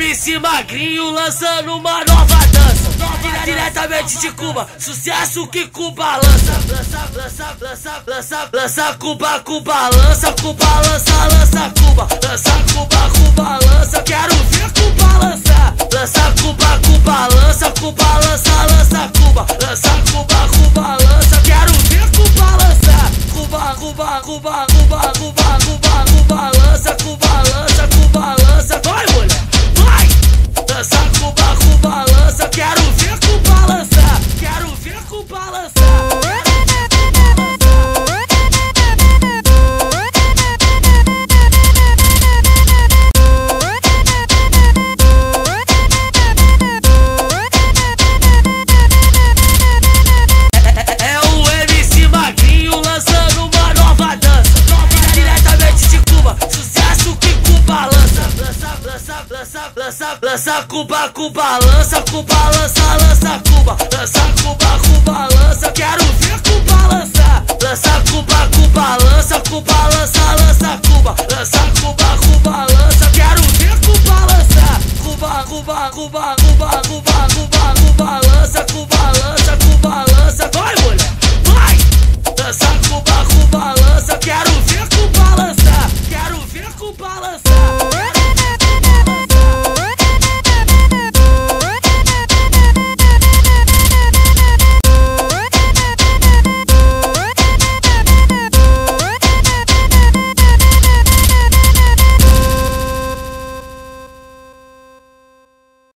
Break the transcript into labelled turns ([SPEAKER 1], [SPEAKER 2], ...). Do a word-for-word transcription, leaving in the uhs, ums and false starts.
[SPEAKER 1] M C Magrinho lançando uma nova dança, diretamente de Cuba, sucesso que Cuba lança. Lança, lança, lança, lança, lança Cuba, Cuba lança, Cuba lança, lança Cuba, lança Cuba, Cuba lança. Quero ver Cuba lançar. Lança Cuba, Cuba lança, Cuba lança, lança Cuba, lança Cuba, Cuba lança. Quero ver Cuba lançar. Cuba, Cuba, Cuba, Cuba, Cuba, Cuba, Cuba lança, Cuba lança, Cuba lança. Vai, mulher, vai! Lança Cuba, Cuba lança. Quero ver Cuba lançar. Quero ver Cuba lançar. Lança, lança Cuba, Cuba lança, Cuba lança, lança Cuba, lança Cuba, Cuba lança. Quero ver Cuba lançar. Lança Cuba, Cuba lança, Cuba